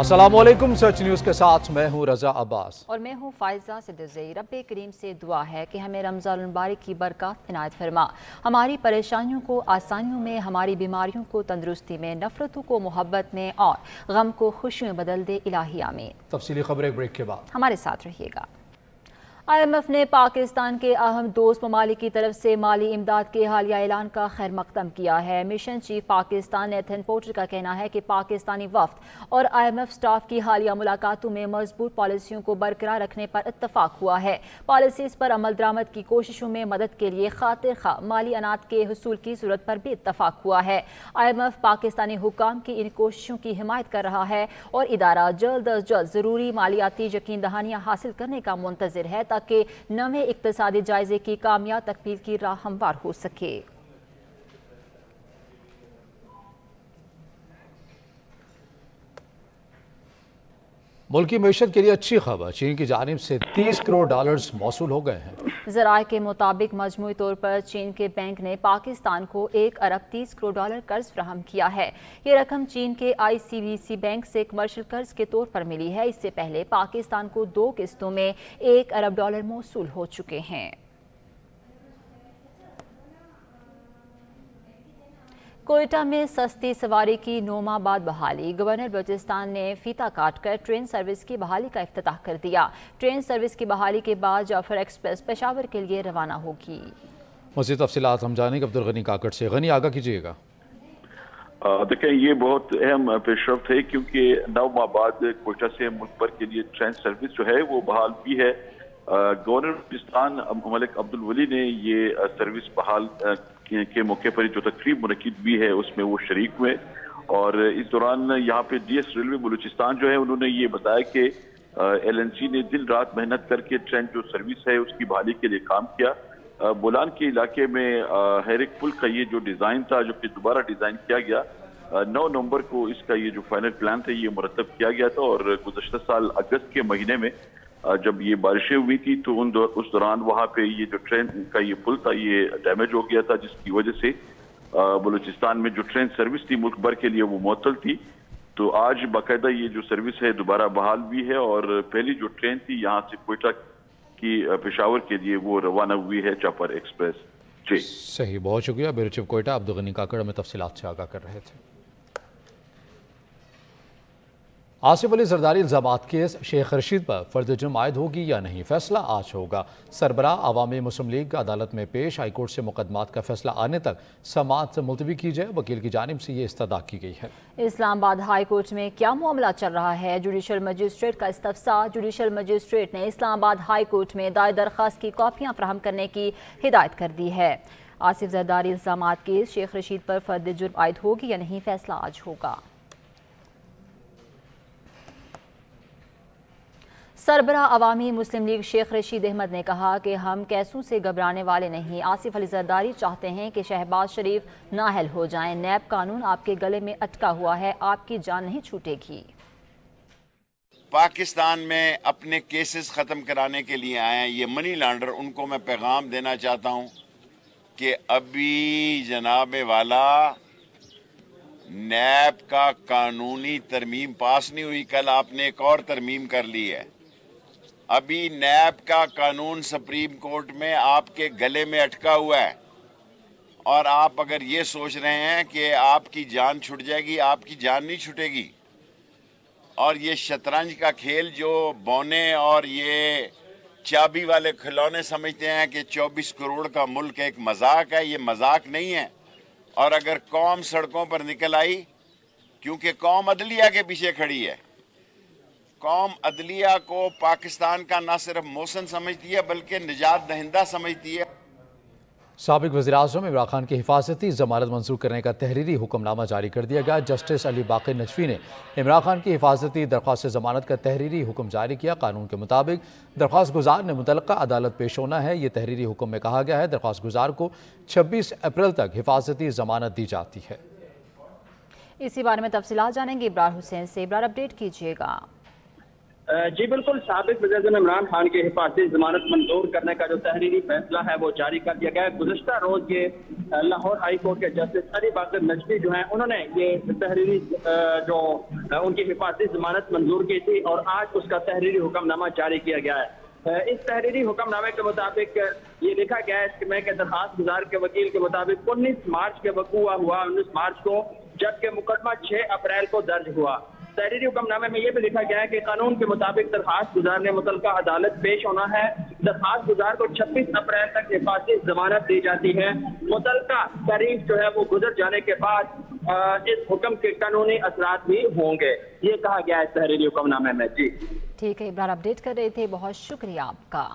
अस्सलामुअलैकुम, सच न्यूज़ के साथ मैं हूँ रजा अब्बास और मैं हूँ फायजा सिद्दीकी। रब्बे करीम से दुआ है कि हमें रमज़ानुल मुबारक की बरकत इनायत फरमा, हमारी परेशानियों को आसानियों में, हमारी बीमारियों को तंदुरुस्ती में, नफरतों को मोहब्बत में और गम को खुशियों में बदल दे। इलाही आमीन। तफसीली खबरें ब्रेक के बाद। हमारे साथ रहिएगा। IMF ने पाकिस्तान के अहम दोस्त ममालिक की तरफ से माली इमदाद के हालिया ऐलान का खैर मकदम किया है। Mission chief Pakistan Nathan Porter का कहना है कि पाकिस्तानी वफ्द और IMF स्टाफ की हालिया मुलाकातों में मजबूत पॉलिसियों को बरकरार रखने पर इत्तफाक हुआ है। पॉलिसीज पर अमल दरामद की कोशिशों में मदद के लिए खातिर खा माली अनाज के हसूल की जरूरत पर भी इत्तफाक हुआ है। IMF पाकिस्तानी हुकाम की इन कोशिशों की हिमायत कर रहा है और इदारा जल्द अज जल्द जरूरी मालियाती यकीन दहानियाँ हासिल करने का मुंतज़िर है ताकि नवे इक्तसादी जायजे की कामयाब तकमील की राह हमवार हो सके। मुल्क की मईशत के लिए अच्छी खबर, चीन की जानिब से 30 करोड़ डॉलर्स मौसूल हो गए हैं। ज़राए के मुताबिक मजमूई तौर पर चीन के बैंक ने पाकिस्तान को 1 अरब 30 करोड़ डॉलर कर्ज फ्राहम किया है। ये रकम चीन के ICBC बैंक से कमर्शियल कर्ज के तौर पर मिली है। इससे पहले पाकिस्तान को 2 किस्तों में 1 अरब डॉलर मौसूल हो चुके हैं। कोयटा में सस्ती सवारी की 9 माह बाद बहाली। गवर्नर बलूचिस्तान ने फीता काटकर ट्रेन सर्विस की बहाली का इफ्तिताह कर दिया। ट्रेन सर्विस की बहाली के बाद जाफर एक्सप्रेस पेशावर के लिए रवाना होगी। मज़ीद तफसीलात हम जानेंगे अब्दुल गनी काकड़ से। गनी, आगा कीजिएगा। देखें, ये बहुत अहम पेशरफ्त है क्योंकि 9 माह बाद कोयटा से मुल्क भर के लिए ट्रेन सर्विस जो है वो बहाल भी है। गवर्नर बलूचिस्तान मलिक अब्दुल वली ने ये सर्विस बहाल के मौके पर जो तकरीब मुनक्किद भी है उसमें वो शरीक हुए और इस दौरान यहाँ पे DS रेलवे बलूचिस्तान जो है उन्होंने ये बताया कि LNC ने दिन रात मेहनत करके ट्रेन जो सर्विस है उसकी बहाली के लिए काम किया। बोलान के इलाके में हैरिक पुल का ये जो डिज़ाइन था जो कि दोबारा डिज़ाइन किया गया, 9 नवंबर को इसका ये जो फाइनल प्लान था ये मुरतब किया गया था और गुज़श्ता साल अगस्त के महीने में जब ये बारिशें हुई थी तो उस दौरान वहाँ पे ये जो ट्रेन का ये पुल था ये डैमेज हो गया था, जिसकी वजह से बलूचिस्तान में जो ट्रेन सर्विस थी मुल्क भर के लिए वो मुअत्तल थी। तो आज बाकायदा ये जो सर्विस है दोबारा बहाल भी है और पहली जो ट्रेन थी यहाँ से कोयटा की पेशावर के लिए वो रवाना हुई है, चापर एक्सप्रेस। जी सही, बहुत शुक्रिया। ब्यूरो चीफ कोयटा अब्दुल गनी काकड़ में तफसीलात से आगाह कर रहे थे। आसिफ अली जरदारी इल्जामात केस शेख रशीद पर फर्द जुर्म आयद होगी या नहीं, फैसला आज होगा। सरबराह अवामी मुस्लिम लीग अदालत में पेश, हाईकोर्ट से मुकदमात का फैसला आने तक समाअत मुलतवी की जाए, वकील की जानिब से ये इस्तदा की गई है। इस्लामाबाद हाई कोर्ट में क्या मामला चल रहा है? जुडिशल मजिस्ट्रेट का इस्तफसार। जुडिशल मजिस्ट्रेट ने इस्लामाबाद हाई कोर्ट में दायर दरख्वास्त की कॉपियाँ फराहम करने की हिदायत कर दी है। आसिफ जरदारी इल्जामात केस शेख रशीद पर फर्द जुर्म आयद होगी या नहीं, फैसला आज होगा। सरबराह अवामी मुस्लिम लीग शेख रशीद अहमद ने कहा कि हम कैसों से घबराने वाले नहीं। आसिफ अली जरदारी चाहते हैं कि शहबाज शरीफ नाअहल हो जाएं। नैब कानून आपके गले में अटका हुआ है, आपकी जान नहीं छूटेगी। पाकिस्तान में अपने केसेस ख़त्म कराने के लिए आए हैं ये मनी लॉन्डर, उनको मैं पैगाम देना चाहता हूँ कि अभी जनाब वाला नैब का कानूनी तरमीम पास नहीं हुई, कल आपने एक और तरमीम कर ली है। अभी नैब का कानून सुप्रीम कोर्ट में आपके गले में अटका हुआ है और आप अगर ये सोच रहे हैं कि आपकी जान छूट जाएगी, आपकी जान नहीं छूटेगी। और ये शतरंज का खेल जो बौने और ये चाबी वाले खिलौने समझते हैं कि 24 करोड़ का मुल्क एक मजाक है, ये मजाक नहीं है। और अगर कौम सड़कों पर निकल आई, क्योंकि कौम अदलिया के पीछे खड़ी है, कौम अदलिया को पाकिस्तान का ना सिर्फ मौसन समझती है बल्कि निजात दहिंदा समझती है। साबिक वज़ीर-ए-आज़म इमरान खान की हिफाजती ज़मानत मंजूर करने का तहरीरी हुक्मनामा जारी कर दिया गया। जस्टिस अली बाक़िर नजफी ने इमरान खान की हिफाजती दरख्वास्त ज़मानत का तहरीरी हुक्म जारी किया। कानून के मुताबिक दरख्वास्त गुजार ने मुतलक़ा अदालत पेश होना है। ये तहरीरी हुक्म में कहा गया है दरख्वास्त गुजार को 26 अप्रैल तक हिफाजती ज़मानत दी जाती है। इसी बारे में तफसीलात जानेंगे इब्रार हुसैन से। इब्रार, अपडेट कीजिएगा। جی بالکل، سابق وزیر اعظم عمران خان کی حفاظتی ضمانت منظور کرنے کا جو تحریری فیصلہ ہے وہ جاری کر دیا گیا ہے۔ گزشتہ روز یہ لاہور ہائی کورٹ کے جسٹس علی باقر نجوی جو ہیں انہوں نے یہ تحریری جو ان کی حفاظتی ضمانت منظور کی تھی اور آج اس کا تحریری حکم نامہ جاری کیا گیا ہے۔ اس تحریری حکم نامے کے مطابق یہ لکھا گیا ہے کہ درخواست گزار کے وکیل کے مطابق 19 مارچ کے وقوع ہوا 19 مارچ کو، جبکہ مقدمہ 6 اپریل کو درج ہوا۔ تحریری حکم نامے میں یہ بھی لکھا گیا ہے کہ قانون کے مطابق درخواست گزار نے متعلقہ عدالت پیش ہونا ہے۔ درخواست گزار کو 26 اپریل تک حفاظتی ضمانت دی جاتی ہے۔ متعلقہ تاریخ جو ہے وہ گزر جانے کے بعد اس حکم کے قانونی اثرات بھی ہوں گے، یہ کہا گیا ہے اس تحریری حکم نامے میں۔ جی ٹھیک ہے، ابرار اپڈیٹ کر رہے تھے، بہت شکریہ آپ کا۔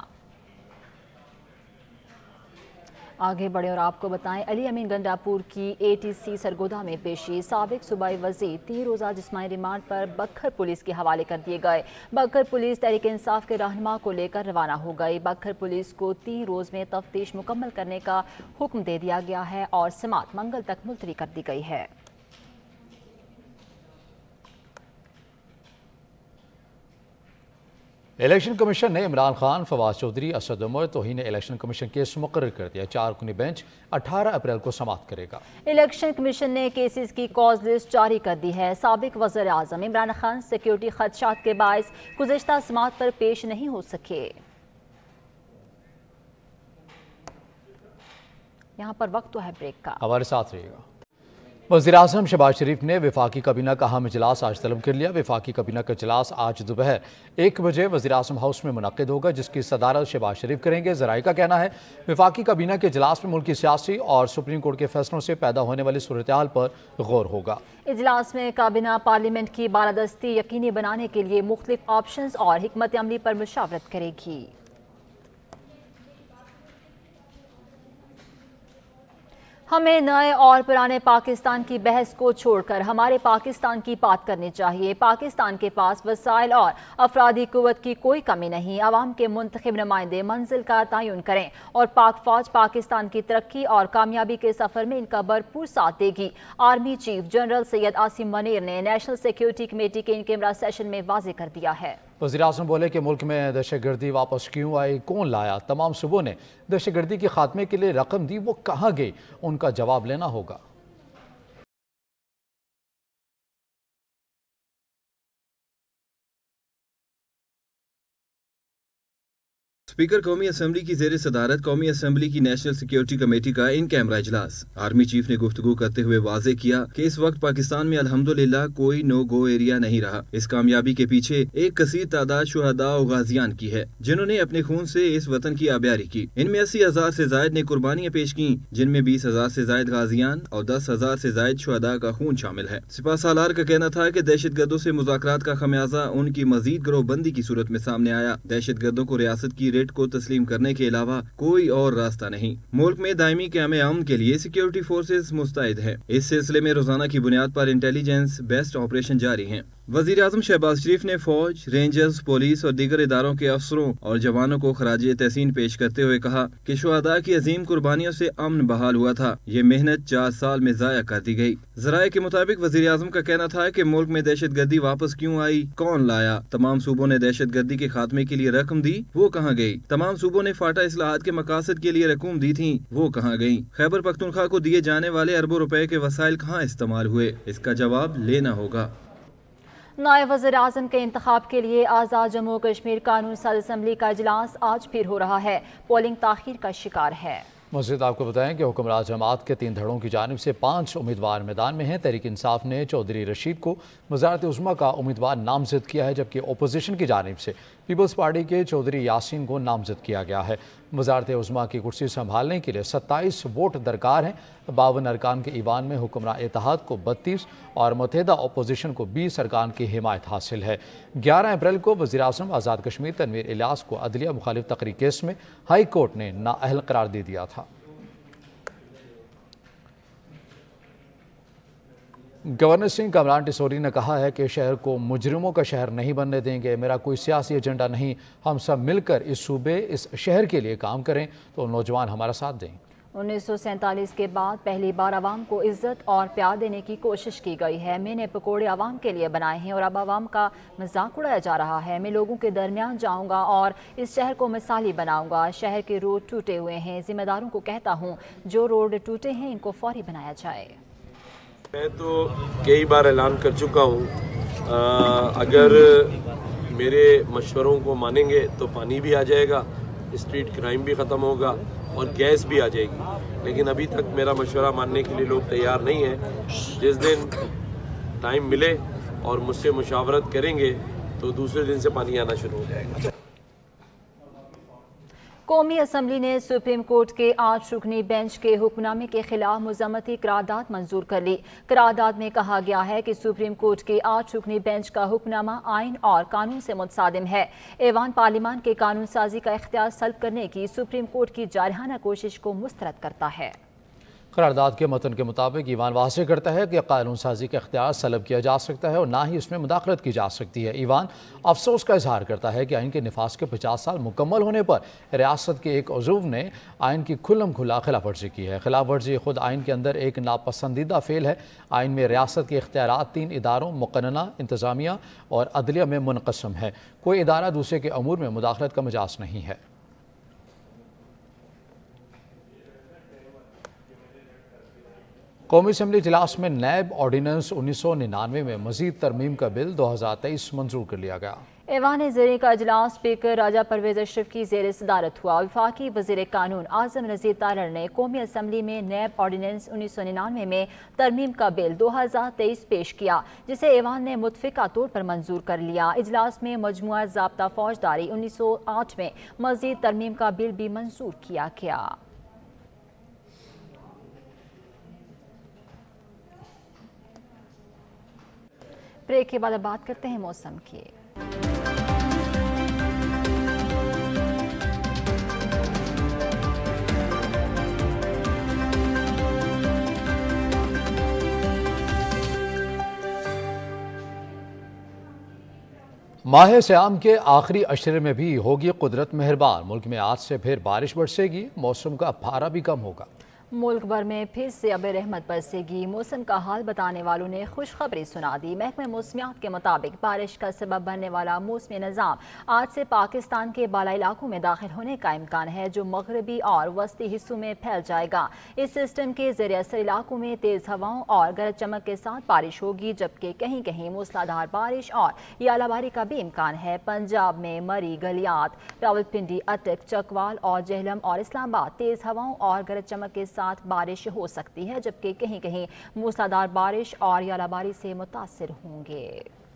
آگے بڑھے اور آپ کو بتائیں، علی امین گنڈاپور کی ATC سرگودا میں پیشی۔ سابق صوبائی وزیر 3 روزہ جسمانی ریمانڈ پر بکھر پولیس کے حوالے کر دیے گئے۔ بکھر پولیس تحریک انصاف کے رہنما کو لے کر روانہ ہو گئی۔ بکھر پولیس کو 3 روز میں تفتیش مکمل کرنے کا حکم دے دیا گیا ہے اور سماعت منگل تک ملتوی کر دی گئی ہے۔ الیکشن کمیشن نے عمران خان، فواز چودھری، اسد عمر توہین الیکشن کمیشن کیس مقرر کر دیا۔ 4 رکنی بینچ 18 اپریل کو سماعت کرے گا۔ الیکشن کمیشن نے کیسز کی کاز لسٹ جاری کر دی ہے۔ سابق وزیر اعظم عمران خان سیکیورٹی خدشات کے باعث گزشتہ سماعت پر پیش نہیں ہو سکے۔ یہاں پر وقت تو ہے بریک کا، ہمارے ساتھ رہیے گا۔ وزیر اعظم شہباز شریف نے وفاقی کابینہ کا اہم اجلاس آج طلب کر لیا۔ وفاقی کابینہ کا اجلاس آج دوپہر 1 بجے وزیر اعظم ہاؤس میں منعقد ہوگا، جس کی صدارت شہباز شریف کریں گے۔ ذرائع کا کہنا ہے وفاقی کابینہ کے اجلاس میں ملکی سیاسی اور سپریم کورٹ کے فیصلوں سے پیدا ہونے والی صورتحال پر غور ہوگا۔ اجلاس میں کابینہ پارلیمنٹ کی بالادستی یقینی بنانے کے لیے مختلف آپشنز اور حکمت عملی پر مشاورت کرے گی۔ ہمیں نئے اور پرانے پاکستان کی بحث کو چھوڑ کر ہمارے پاکستان کی بات کرنی چاہیے۔ پاکستان کے پاس وسائل اور افرادی قوت کی کوئی کمی نہیں۔ عوام کے منتخب نمائندے منزل کا تعین کریں اور پاک فوج پاکستان کی ترقی اور کامیابی کے سفر میں ان کا بھرپور ساتھ دے گی۔ Army chief general Syed Asim Munir نے نیشنل سیکیورٹی کمیٹی کے ان کیمرہ سیشن میں واضح کر دیا ہے۔ وزیر اعظم بولے کہ ملک میں دہشت گردی واپس کیوں آئی، کون لایا؟ تمام صوبوں نے دہشت گردی کے خاتمے کے لیے رقم دی، وہ کہاں گئی؟ ان کا جواب لینا ہوگا۔ اسپیکر قومی اسمبلی کی زیر صدارت قومی اسمبلی کی نیشنل سیکیورٹی کمیٹی کا ان کیمرہ اجلاس۔ آرمی چیف نے گفتگو کرتے ہوئے واضح کیا کہ اس وقت پاکستان میں الحمدللہ کوئی نو گو ایریا نہیں رہا۔ اس کامیابی کے پیچھے ایک کثیر تعداد شہداء و غازیان کی ہے، جنہوں نے اپنے خون سے اس وطن کی آبیاری کی۔ ان میں 80,000 سے زائد نے قربانیاں پیش کی، جن میں 20,000 سے زائد غازیان اور 10,000 سے زائد شہداء کا خون شامل ہے۔ سپاہ سالار کا کہنا تھا کہ دہشت گردوں سے مذاکرات کا خمیازہ ان کی مزید گروہ بندی کی صورت میں سامنے آیا۔ دہشت گردوں کو ریاست کی ریٹ کو تسلیم کرنے کے علاوہ کوئی اور راستہ نہیں۔ ملک میں دائمی قیام امن کے لیے سیکیورٹی فورسز مستعد ہے۔ اس سلسلے میں روزانہ کی بنیاد پر انٹیلیجنس بیسڈ آپریشن جاری ہیں۔ وزیر اعظم شہباز شریف نے فوج، رینجرز، پولیس اور دیگر اداروں کے افسروں اور جوانوں کو خراج تحسین پیش کرتے ہوئے کہا کہ شہداء کی عظیم قربانیوں سے امن بحال ہوا تھا۔ یہ محنت 4 سال میں ضائع کر دی گئی۔ ذرائع کے مطابق وزیر اعظم کا کہنا تھا کہ ملک میں دہشت گردی واپس کیوں آئی، کون لایا؟ تمام صوبوں نے دہشت گردی کے خاتمے کے لیے رقم دی، وہ کہاں گئی؟ تمام صوبوں نے فاٹا اصلاحات کے مقاصد کے لیے رقوم دی تھیں، وہ کہاں گئیں؟ خیبر پختونخوا کو دیے جانے والے اربوں روپے کے وسائل کہاں استعمال ہوئے؟ اس کا جواب لینا ہوگا۔ نائب وزیر اعظم کے انتخاب کے لیے آزاد جموں کشمیر قانون ساز اسمبلی کا اجلاس آج پھر ہو رہا ہے۔ پولنگ تاخیر کا شکار ہے۔ مزید آپ کو بتائیں کہ حکمراں جماعت کے 3 دھڑوں کی جانب سے 5 امیدوار میدان میں ہیں۔ تحریک انصاف نے چودھری رشید کو وزارت عظمیٰ کا امیدوار نامزد کیا ہے، جبکہ اپوزیشن کی جانب سے پیپلز پارٹی کے چودھری یاسین کو نامزد کیا گیا ہے۔ وزارت عظمیٰ کی کرسی سنبھالنے کے لیے 27 ووٹ درکار ہیں۔ 52 ارکان کے ایوان میں حکمراں اتحاد کو 32 اور متحدہ اپوزیشن کو 20 ارکان کی حمایت حاصل ہے۔ 11 اپریل کو وزیر اعظم آزاد کشمیر تنویر الیاس کو عدلیہ مخالف تقرری کیس میں ہائی کورٹ نے نااہل قرار دے دیا تھا۔ گورنر سنگھ کامران ٹیسوری نے کہا ہے کہ شہر کو مجرموں کا شہر نہیں بننے دیں گے۔ میرا کوئی سیاسی ایجنڈا نہیں، ہم سب مل کر اس صوبے، اس شہر کے لیے کام کریں تو نوجوان ہمارا ساتھ دیں۔ 1947 के बाद पहली बार आवाम को इज्जत और प्यार देने की कोशिश की गई है। मैंने पकोड़े आवाम के लिए बनाए हैं और अब आवाम का मजाक उड़ाया जा रहा है। मैं लोगों के दरमियान जाऊंगा और इस शहर को मिसाली बनाऊंगा। शहर के रोड टूटे हुए हैं। जिम्मेदारों को कहता हूं, जो रोड टूटे हैं इनको फौरी बनाया जाए। मैं तो कई बार ऐलान कर चुका हूँ, अगर मेरे मशवरों को मानेंगे तो पानी भी आ जाएगा, स्ट्रीट क्राइम भी ख़त्म होगा और गैस भी आ जाएगी। लेकिन अभी तक मेरा मशवरा मानने के लिए लोग तैयार नहीं हैं। जिस दिन टाइम मिले और मुझसे मुशावरत करेंगे तो दूसरे दिन से पानी आना शुरू हो जाएगा। कौमी असम्बली ने सुप्रीम कोर्ट के 8 रुकनी बेंच के हुक्मनामे के खिलाफ मुज़म्मती करारदाद मंजूर कर ली। करारदाद में कहा गया है कि सुप्रीम कोर्ट के 8 रुकनी बेंच का हुक्मनामा आइन और कानून से मुतसादिम है। ऐवान पार्लिमान के कानून साजी का इख्तियार सल्ब करने की सुप्रीम कोर्ट की जारहाना कोशिश को मुस्तरद करता है। करारदाद के मतन के मुताबिक ईवान वाज़ेह करता है कि कानून साजी का इख्तियार सलब किया जा सकता है और ना ही उसमें मुदाखलत की जा सकती है। ईवान अफसोस का इजहार करता है कि आइन के निफाज के 50 साल मुकम्मल होने पर रियासत के एक उज़ूव ने आइन की खुल्लम खुला खिलाफ वर्जी की है। खिलाफ वर्जी खुद आइन के अंदर एक नापसंदीदा फेल है। आइन में रियासत के इख्तियारात 3 इदारों मुक़न्नना, इंतज़ामिया और अदलिया में मुनक़सम है। कोई इदारा दूसरे के अमूर में मुदाखलत का मजाज नहीं है। कौमी असम्बली इजलास में नैब ऑर्डिनेंस 1999 में मजीद तरमीम का बिल 2023 मंजूर कर लिया गया। ऐवान ज़ेर का इजलास स्पीकर राजा परवेज अशरफ की ज़ेर सदारत हुआ। वफाकी वज़ीर कानून आज़म नज़ीर तारड़ ने कौमी असम्बली में नैब ऑर्डिनेंस 1999 में तरमीम का बिल 2023 पेश किया, जिसे ऐवान ने मुतफ़िका तौर पर मंजूर कर लिया। इजलास में मजमुआ ज़ाब्ता फौजदारी 1908 में मजीद तरमीम का बिल भी मंजूर किया गया। ब्रेक के बाद अब बात करते हैं मौसम की। माह सियाम के आखिरी अशरे में भी होगी कुदरत मेहरबान। मुल्क में आज से फिर बारिश बरसेगी। मौसम का पारा भी कम होगा। मुल्क भर में फिर से अब रहमत बरसेगी। मौसम का हाल बताने वालों ने खुशखबरी सुना दी। महकमे मौसमियात के मुताबिक बारिश का सबब बनने वाला मौसमी निज़ाम आज से पाकिस्तान के बाला इलाकों में दाखिल होने का इम्कान है, जो मगरबी और वस्ती हिस्सों में फैल जाएगा। इस सिस्टम के ज़रिए असर इलाकों में तेज़ हवाओं और गरज चमक के साथ बारिश होगी, जबकि कहीं कहीं मूसलाधार बारिश और यालाबारी का भी इम्कान है। पंजाब में मरी, गलियात, रावलपिंडी, अटक, चकवाल और जहलम और इस्लामाबाद तेज़ हवाओं और गरज चमक के साथ बारिश हो सकती है, जबकि कहीं कहीं मूसलाधार बारिश और यालाबारी से मुतासिर होंगे।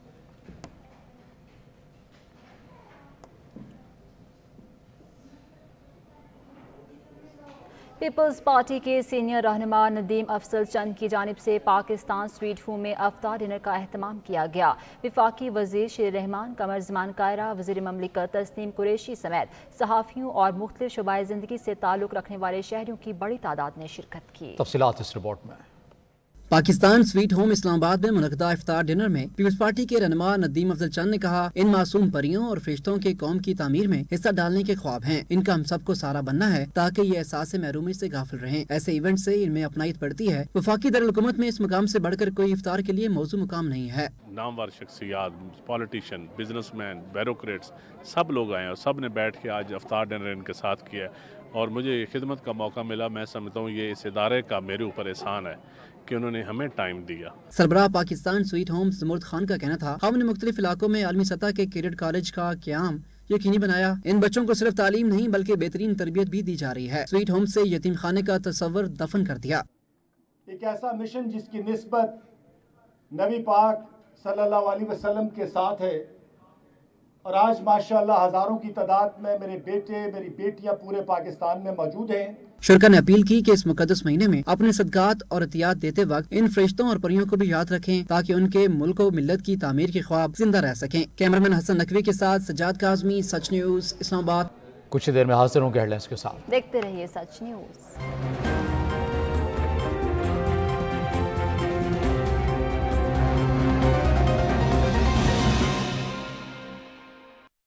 पीपल्स पार्टी के सीनियर रहनुमा नदीम अफजल चंद की जानिब से पाकिस्तान स्वीट होम में अफ्तार डिनर का एहतमाम किया गया। वफाकी वजीर शेर रहमान, कमर ज़मान कायरा, वज़ीर ममलिकत तस्नीम कुरैशी समेत सहाफ़ियों और मुख्तलिफ शुबाए ज़िंदगी से ताल्लुक़ रखने वाले शहरियों की बड़ी तादाद ने शिरकत की। तफसीलात इस रिपोर्ट में। पाकिस्तान स्वीट होम इस्लामाबाद में मुनक़दा इफ्तार डिनर में पीपल्स पार्टी के रहनुमा नदीम अफजल चंद ने कहा, इन मासूम परियों और फरिश्तों के कौम की तामीर में हिस्सा डालने के ख्वाब हैं। इनका हम सबको सहारा बनना है ताकि ये एहसास महरूमी से गाफिल रहें। ऐसे इवेंट से इनमें अपनाइत बढ़ती है। वफाकी दारुल-हुकूमत में इस मुकाम से बढ़कर कोई इफ्तार के लिए मौजू मुकाम नहीं है। नामवर शख्सियात, पॉलिटिशियन, बिजनेसमैन, ब्यूरोक्रेट्स सब लोग आए और सब ने बैठ के आज इफ्तार डिनर इनके साथ किया और मुझे खिदमत का मौका मिला। मैं समझता हूँ ये इस इदारे का मेरे ऊपर एहसान है कि उन्होंने हमें टाइम दिया। सरबराह पाकिस्तान स्वीट होम ज़मुर्द खान का कहना था, हमने मुख्तलिफ इलाकों में आलमी सतह के कैडेट कॉलेज का क़याम यकीनी बनाया। इन बच्चों को सिर्फ तालीम नहीं बल्कि बेहतरीन तरबियत भी दी जा रही है। स्वीट होम से यतीम खाने का तस्वर दफन कर दिया। एक ऐसा मिशन जिसकी निस्बत नबी पाक सल्लल्लाहु अलैहि वसल्लम के साथ है और आज माशाअल्लाह हजारों की तादाद में मेरे बेटे, मेरी बेटियां पूरे पाकिस्तान में मौजूद हैं। शुरका ने अपील की कि इस मुकद्दस महीने में अपने सदकात और अतियात देते वक्त इन फरिश्तों और परियों को भी याद रखें ताकि उनके मुल्क और मिल्लत की तामीर के ख्वाब जिंदा रह सकें। कैमरामैन हसन नकवी के साथ सज्जाद काज़मी, सच न्यूज़, इस्लामाबाद। कुछ ही देर में हाजिर होंगे हेडलाइंस के साथ। देखते रहिए सच न्यूज़।